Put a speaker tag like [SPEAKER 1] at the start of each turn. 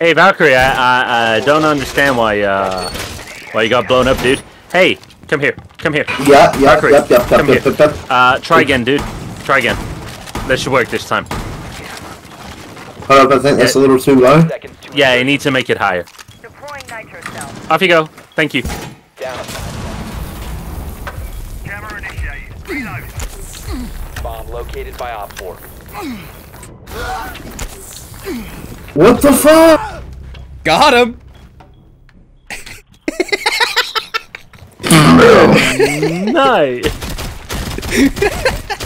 [SPEAKER 1] Hey, Valkyrie, I don't understand why you got blown up, dude. Hey, come here.
[SPEAKER 2] Yeah,
[SPEAKER 1] Valkyrie,
[SPEAKER 2] yep.
[SPEAKER 1] come here. Try again, dude. Try again. That should work this time.
[SPEAKER 2] Hold up, I think that's a little too low.
[SPEAKER 1] Yeah, you need to make it higher. Off you go. Thank you.
[SPEAKER 3] Camera initiated. Reload.
[SPEAKER 4] Bomb located by Op 4.
[SPEAKER 2] What the fuck?
[SPEAKER 5] Got him.
[SPEAKER 1] Nice.